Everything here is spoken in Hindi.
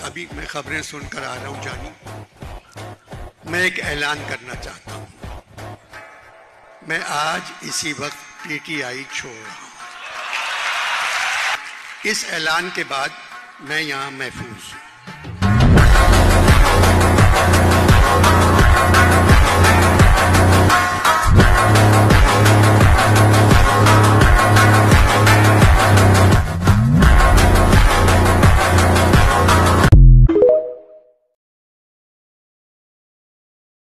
अभी मैं खबरें सुनकर आ रहा हूं जानी। मैं एक ऐलान करना चाहता हूं। मैं आज इसी वक्त पीटीआई छोड़ रहा हूं। इस ऐलान के बाद मैं यहां महफूज हूं।